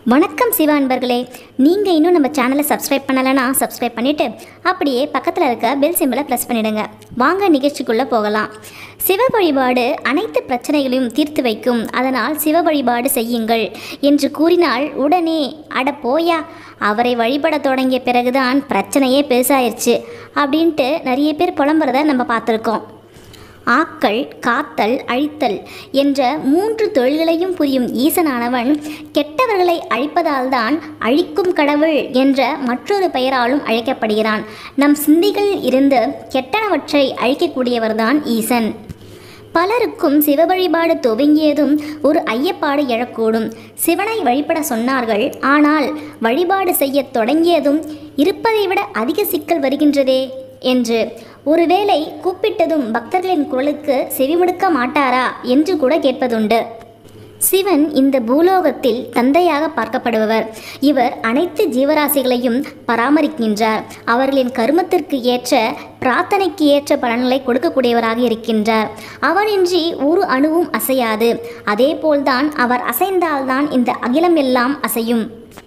வணக்கம் சிவா அன்பர்களே, நீங்கள் இன்னும் நம்ம சேனலை சப்ஸ்கிரைப் பண்ணலைன்னா சப்ஸ்கிரைப் பண்ணிவிட்டு அப்படியே பக்கத்தில் இருக்க பெல் சிம்பிளை ப்ரெஸ் பண்ணிவிடுங்க. வாங்க நிகழ்ச்சிக்குள்ளே போகலாம். சிவ வழிபாடு அனைத்து பிரச்சனைகளையும் தீர்த்து வைக்கும், அதனால் சிவ வழிபாடு செய்யுங்கள் என்று கூறினால் உடனே அட போயா, அவரை வழிபட தொடங்கிய பிறகுதான் பிரச்சனையே பெருசாயிருச்சு அப்படின்ட்டு நிறைய பேர் புலம்புறதை நம்ம பார்த்துருக்கோம். ஆக்கல், காத்தல், அழித்தல் என்ற 3 தொழில்களையும் புரியும் ஈசனானவன் கெட்டவர்களை அழிப்பதால் தான் அழிக்கும் கடவுள் என்ற மற்றொரு பெயராலும் அழைக்கப்படுகிறான். நம் சிந்தைகளில் இருந்து கெட்டனவற்றை அழிக்கக்கூடியவர்தான் ஈசன். பலருக்கும் சிவ வழிபாடு துவங்கியதும் ஒரு ஐயப்பாடு எழக்கூடும். சிவனை வழிபட சொன்னார்கள், ஆனால் வழிபாடு செய்ய தொடங்கியதும் இருப்பதை விட அதிக சிக்கல் வருகின்றதே என்று. ஒருவேளை கூப்பிட்டதும் பக்தர்களின் குரலுக்கு செவிமடுக்க மாட்டாரா என்று கூட கேட்பதுண்டு. சிவன் இந்த பூலோகத்தில் தந்தையாக பார்க்கப்படுபவர். இவர் அனைத்து ஜீவராசிகளையும் பராமரிக்கின்றார். அவர்களின் கர்மத்திற்கு ஏற்ற, பிரார்த்தனைக்கு ஏற்ற பலன்களை கொடுக்கக்கூடியவராக இருக்கின்றார். அவனின்றி ஒரு அணுவும் அசையாது. அதேபோல்தான் அவர் அசைந்தால்தான் இந்த அகிலம் எல்லாம் அசையும்.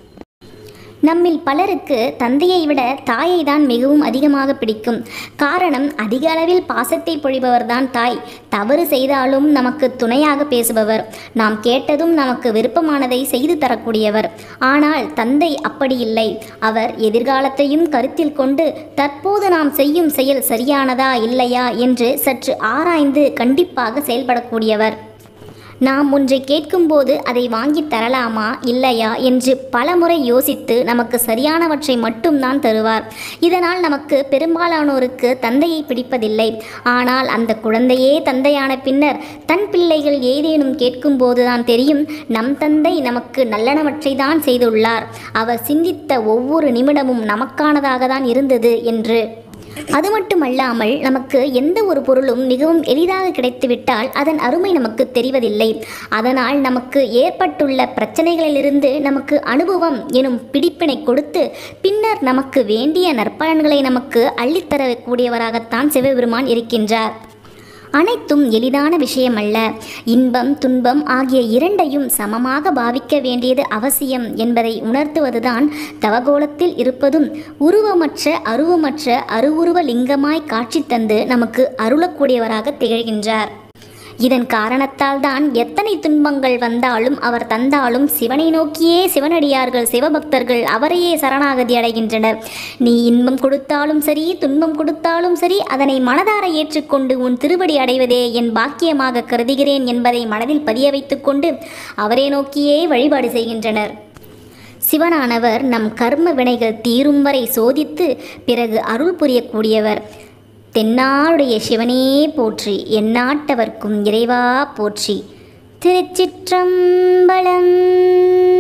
நம்மில் பலருக்கு தந்தையை விட தாயை தான் மிகவும் அதிகமாக பிடிக்கும். காரணம், அதிக அளவில் பாசத்தை பொழிபவர்தான் தாய். தவறு செய்தாலும் நமக்கு துணையாக பேசுபவர், நாம் கேட்டதும் நமக்கு விருப்பமானதை செய்து தரக்கூடியவர். ஆனால் தந்தை அப்படி இல்லை. அவர் எதிர்காலத்தையும் கருத்தில் கொண்டு தற்போது நாம் செய்யும் செயல் சரியானதா இல்லையா என்று சற்று ஆராய்ந்து கண்டிப்பாக செயல்படக்கூடியவர். நாம் ஒன்றை கேட்கும்போது அதை வாங்கி தரலாமா இல்லையா என்று பலமுறை யோசித்து நமக்கு சரியானவற்றை மட்டும்தான் தருவார். இதனால் நமக்கு பெரும்பாலானோருக்கு தந்தையை பிடிப்பதில்லை. ஆனால் அந்த குழந்தையே தந்தையான பின்னர் தன் பிள்ளைகள் ஏதேனும் கேட்கும்போதுதான் தெரியும், நம் தந்தை நமக்கு நல்லனவற்றை தான் செய்துள்ளார், அவர் சிந்தித்த ஒவ்வொரு நிமிடமும் நமக்கானதாக தான் இருந்தது என்று. அது மட்டுமல்லாமல் நமக்கு எந்த ஒரு பொருளும் மிகவும் எளிதாக கிடைத்துவிட்டால் அதன் அருமை நமக்கு தெரிவதில்லை. அதனால் நமக்கு ஏற்பட்டுள்ள பிரச்சனைகளிலிருந்து நமக்கு அனுபவம் எனும் பிடிப்பினை கொடுத்து பின்னர் நமக்கு வேண்டிய நற்பலன்களை நமக்கு அள்ளித்தரக்கூடியவராகத்தான் சிவபெருமான் இருக்கின்றார். அனைத்தும் எளிதான விஷயமல்ல. இன்பம், துன்பம் ஆகிய இரண்டையும் சமமாக பாவிக்க வேண்டியது அவசியம் என்பதை உணர்த்துவதுதான் தவகோலத்தில் இருப்பதும் உருவமற்ற அருவமற்ற அருவுருவ லிங்கமாய் காட்சி தந்து நமக்கு அருளக்கூடியவராக திகழ்கின்றார். இதன் காரணத்தால் தான் எத்தனை துன்பங்கள் வந்தாலும் அவர் தந்தாலும் சிவனை நோக்கியே சிவனடியார்கள், சிவபக்தர்கள் அவரையே சரணாகதி அடைகின்றனர். நீ இன்பம் கொடுத்தாலும் சரி, துன்பம் கொடுத்தாலும் சரி, அதனை மனதார ஏற்றுக்கொண்டு உன் திருவடி அடைவதே என் பாக்கியமாக கருதுகிறேன் என்பதை மனதில் பதிய வைத்துக்கொண்டு அவரை நோக்கியே வழிபாடு செய்கின்றனர். சிவனானவர் நம் கர்ம வினைகள் தீரும் வரை சோதித்து பிறகு அருள் புரியக்கூடியவர். தென்னாடுடைய சிவனே போற்றி, எந்நாட்டவர்க்கும் இறைவா போற்றி. திருச்சிற்றம்பலம்.